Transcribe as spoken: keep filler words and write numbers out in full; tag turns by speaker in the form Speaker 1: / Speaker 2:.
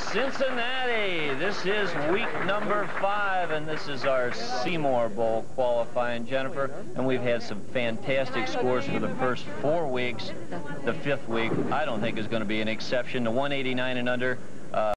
Speaker 1: Cincinnati. This is week number five, and this is our Seymour Bowl qualifying, Jennifer. And we've had some fantastic scores for the first four weeks. The fifth week, I don't think, is going to be an exception. The one eighty-nine and under. Uh,